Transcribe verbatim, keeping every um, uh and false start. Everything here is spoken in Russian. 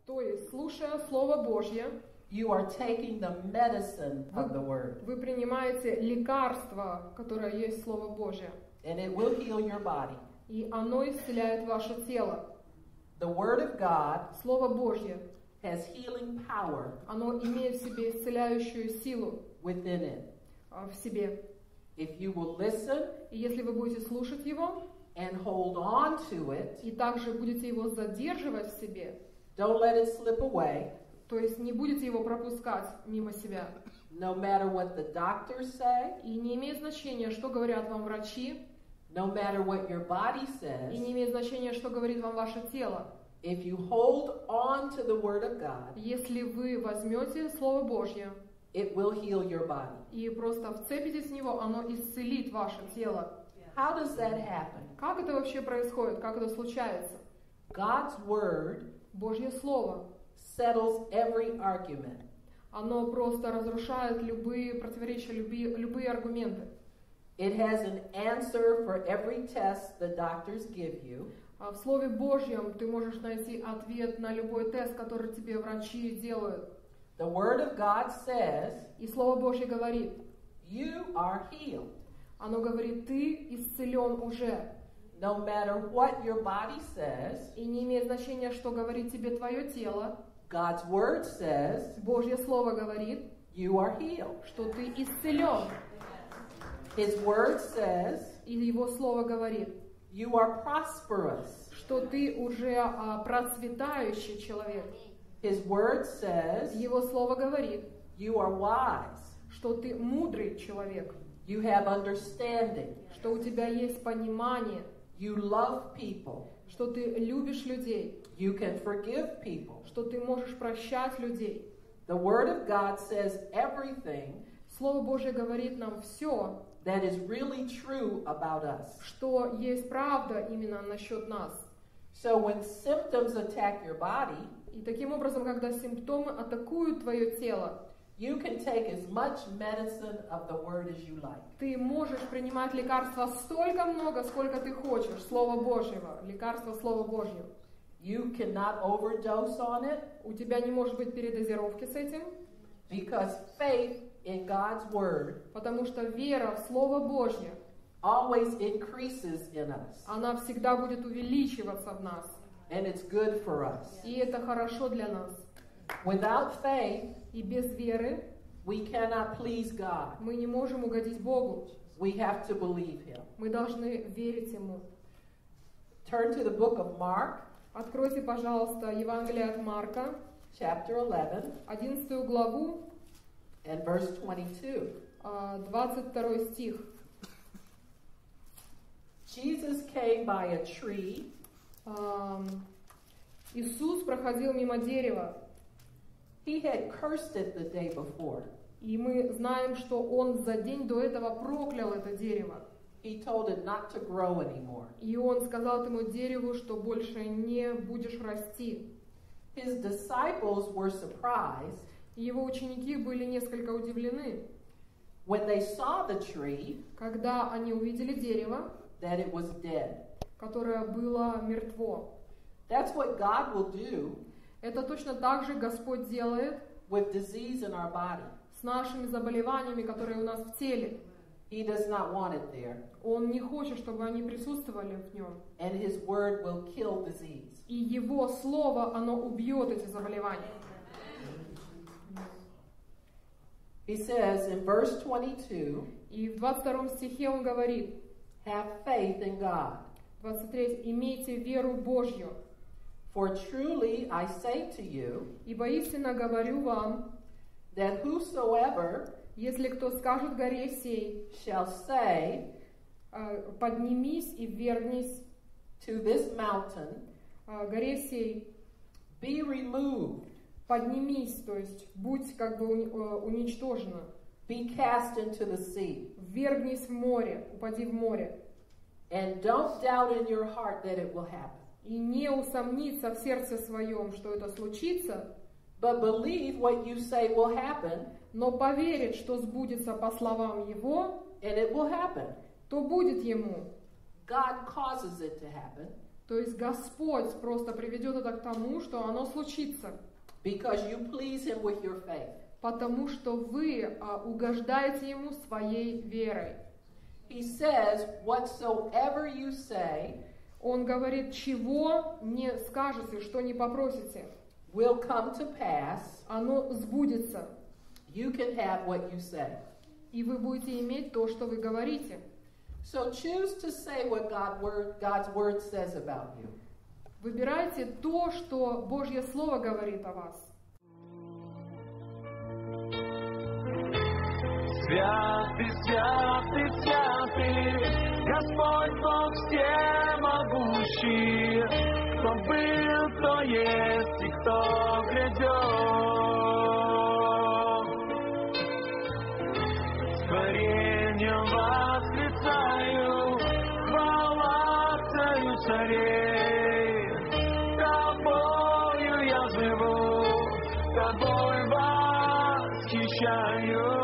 То есть, слушая Слово Божье, you are taking the medicine of the Word. Вы принимаете лекарство, которое есть Слово Божье. And it will heal your body. И оно исцеляет ваше тело. The Word of God Слово Божье, has healing power оно имеет в себе исцеляющую силу within it. в себе. If you will listen И если вы будете слушать его, and hold on to it, и также будете его задерживать в себе, don't let it slip away, то есть не будете его пропускать мимо себя. no matter what the doctors say, И не имеет значения, что говорят вам врачи, no matter what your body says, и не имеет значения, что говорит вам ваше тело. if you hold on to the Word of God, Если вы возьмете Слово Божье it will heal your body. и просто вцепитесь в него, оно исцелит ваше тело. How does that happen? Как это вообще происходит? Как это случается? God's Word Божье Слово, settles every argument. оно просто разрушает любые противоречия, любые, любые аргументы. It has an answer for every test the doctors give you. А в Слове Божьем ты можешь найти ответ на любой тест, который тебе врачи делают. The Word of God says, И Слово Божье говорит, you are healed. оно говорит, ты исцелен уже. No matter what your body says, И не имеет значения, что говорит тебе твое тело. God's Word says, Божье Слово говорит, you are healed. что ты исцелен. His Word says, И Его Слово говорит, you are prosperous. что ты уже а, процветающий человек. His Word says, Его Слово говорит, you are wise. что ты мудрый человек, You have understanding. что у тебя есть понимание, You love people. что ты любишь людей, You can forgive people. что ты можешь прощать людей. The Word of God says everything Слово Божье говорит нам все, that is really true about us. что есть правда именно насчет нас. So when symptoms attack your body, И таким образом, когда симптомы атакуют твое тело, you can take as much medicine of the Word as you like. ты можешь принимать лекарства столько много, сколько ты хочешь, Слова Божьего, лекарства Слова Божьего. You cannot overdose on it У тебя не может быть передозировки с этим, because faith in God's Word потому что вера в Слово Божье, always increases in us, она всегда будет увеличиваться в нас. and it's good for us. И это хорошо для нас. Without faith, И без веры we cannot please God. мы не можем угодить Богу. We have to believe Him. Мы должны верить Ему. Turn to the book of Mark, Откройте, пожалуйста, Евангелие от Марка, chapter eleven, одиннадцатую главу, and verse twenty-two. а, двадцать второй стих. Jesus came by a tree, Ам, Иисус проходил мимо дерева, he had cursed it the day before. и мы знаем, что Он за день до этого проклял это дерево. He told it not to grow anymore. И Он сказал этому дереву, что больше не будешь расти. His disciples were surprised И Его ученики были несколько удивлены, when they saw the tree когда они увидели дерево, that it was dead. которое было мертво. That's what God will do Это точно так же Господь делает with disease in our body. с нашими заболеваниями, которые у нас в теле. He does not want it there. Он не хочет, чтобы они присутствовали в нем. And His word will kill disease. И Его Слово, оно убьет эти заболевания. He says in verse twenty-two, И в двадцать втором стихе Он говорит, have faith in God. двадцать третий, «Имейте веру Божью, For truly I say to you, ибо истинно говорю вам, that whosoever если кто скажет горе сей, shall say э, поднимись и ввергнись, to this mountain, э, горе сей, be removed, поднимись, то есть будь как бы уни- э, уничтожена, be cast into the sea, ввергнись в море, упади в море, and don't doubt in your heart that it will happen, и не усомниться в сердце своем, что это случится, but believe what you say will happen, но поверит, что сбудется по словам Его, and it will happen. то будет ему. God causes it to happen. То есть Господь просто приведет это к тому, что оно случится. Because you please Him with your faith. Потому что вы а, угождаете Ему своей верой. He says, whatsoever you say, Он говорит, чего не скажете, что не попросите, will come to pass. оно сбудется. You can have what you say. И вы будете иметь то, что вы говорите. So choose to say what God word, God's word says about you. Выбирайте то, что Божье Слово говорит о вас. Святый, святый, святый, Господь Бог всемогущий, кто был, кто есть и кто грядет. Творением восклицаю, хвала Царю царей. Тобою я живу, тобой восхищаюсь.